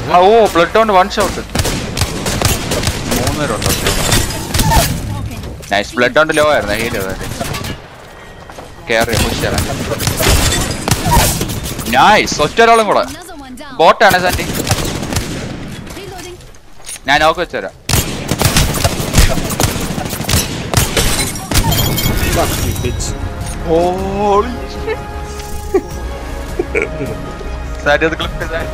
Oh, blood down one shot. Nice, blood down low air. Carry push. Nice, so terrible. Bot and Sandy. Nine out. Fuck you, bitch. Holy shit. Side of the clip is that.